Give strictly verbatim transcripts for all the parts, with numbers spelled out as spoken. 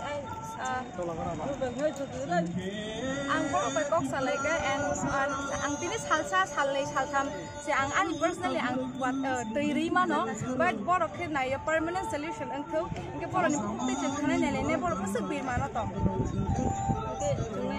Ang ko pa kok sa lega and ang tinis halsa salai saltham si ang ani personally ang wat theory ma no but boro khe na ya permanent solution ang ko ke boro ni pukte chen khane ne ne boro pasuk bir ma no to ke june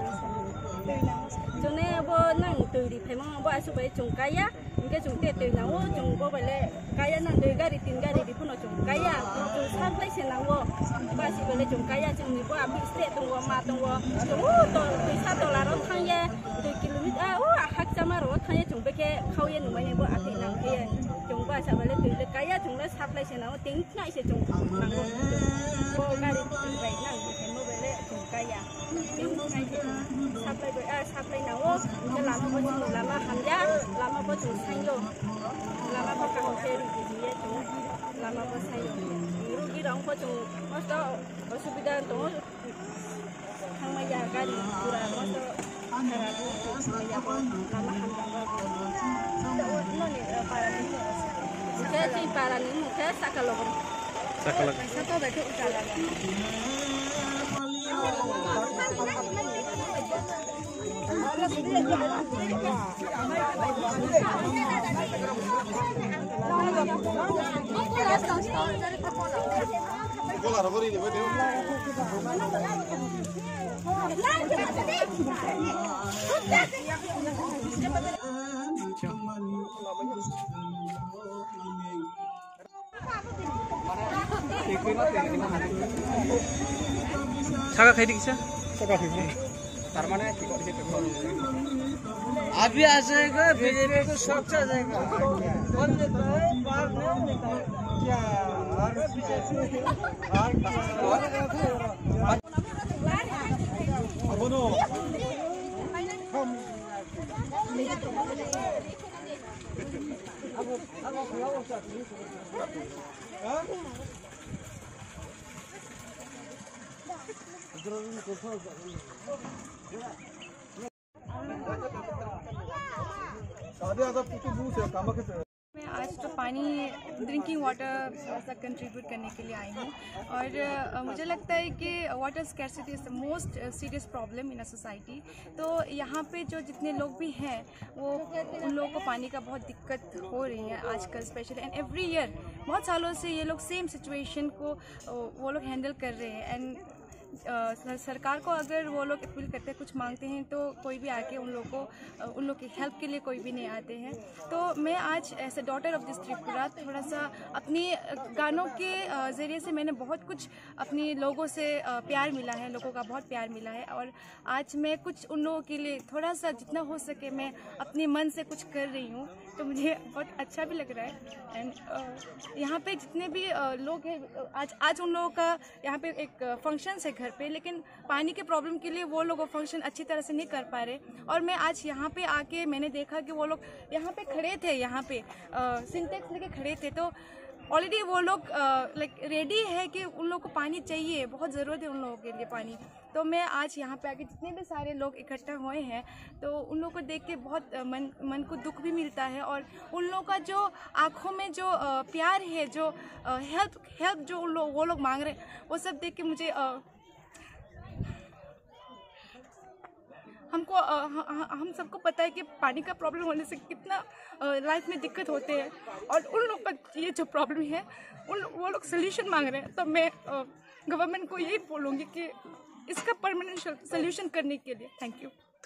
june bo nang theory phai ma bo asu bai chung kaya ke chung te te na wo chung bo bale kaya nang doi gari tin gari di puno chung kaya chung sa place na wo ba si bale chung kaya chung ni bo abi state tung wo ma tung wo chung wo to sa to la ro thang ye doi kilometer wo hak chama ro thang ye chung be ke khau ye nu mai ne bo ati nang ke chung ba sa bale doi le kaya chung la sa place na wo ting ngai se chung nang wo bo gari tin bai nang ke mo bale chung kaya ting ngai se sa place bo a sa place na wo ke la ma bo chung la ma ham ya la ma bo chung sang yo lama po ka hotel di dia tu lama po sayo rugi dong po chung mas to osubida to hang maya kan pura mas to harapu maya po lama hang ba no ni para ni ke ti para ni ke sakalog sakalog sa to ba ke usala Saka kaidik siya? Saka kaidik. Tarmane kikot siya pekor. अभी आ जाएगा BJP को शौक आ जाएगा बंद देता है बाहर नहीं निकल क्या और बीजेपी और अब नो हम अब अब खिलाओ साथ हां इधर भी कैसा मैं आज तो पानी ड्रिंकिंग वाटर सा कंट्रीब्यूट करने के लिए आई हूँ और मुझे लगता है कि water scarcity is the most serious problem in a society. तो यहाँ पे जो जितने लोग भी हैं वो उन लोगों को पानी का बहुत दिक्कत हो रही है आजकल स्पेशली एंड एवरी ईयर बहुत सालों से ये लोग सेम सिचुएशन को वो लोग हैंडल कर रहे हैं एंड Uh, सरकार को अगर वो लोग अपील करते हैं कुछ मांगते हैं तो कोई भी आके उन लोग को उन लोग की हेल्प के लिए कोई भी नहीं आते हैं। तो मैं आज as a daughter of this Tripura थोड़ा सा अपनी गानों के ज़रिए से मैंने बहुत कुछ अपनी लोगों से प्यार मिला है, लोगों का बहुत प्यार मिला है और आज मैं कुछ उन लोगों के लिए थोड़ा सा जितना हो सके मैं अपने मन से कुछ कर रही हूँ। तो मुझे बहुत अच्छा भी लग रहा है एंड uh, यहाँ पे जितने भी uh, लोग हैं आज आज उन लोगों का यहाँ पे एक फंक्शन है घर पे, लेकिन पानी के प्रॉब्लम के लिए वो लोग वो फंक्शन अच्छी तरह से नहीं कर पा रहे और मैं आज यहाँ पे आके मैंने देखा कि वो लोग यहाँ पे खड़े थे, यहाँ पे सिंटेक्स लेके खड़े थे। तो ऑलरेडी वो लोग लाइक रेडी है कि उन लोगों को पानी चाहिए, बहुत ज़रूरत है उन लोगों के लिए पानी। तो मैं आज यहाँ पे आके जितने भी सारे लोग इकट्ठा हुए हैं तो उन लोगों को देख के बहुत मन मन को दुख भी मिलता है और उन लोगों का जो आँखों में जो प्यार है, जो हेल्प हेल्प जो उन लोग वो लोग मांग रहे हैं वो सब देख के मुझे हमको हम सबको पता है कि पानी का प्रॉब्लम होने से कितना लाइफ में दिक्कत होते हैं और उन लोग का ये जो प्रॉब्लम है उन वो लोग सोल्यूशन मांग रहे हैं। तो मैं गवर्नमेंट को यही बोलूँगी कि इसका परमानेंट सोल्यूशन करने के लिए थैंक यू।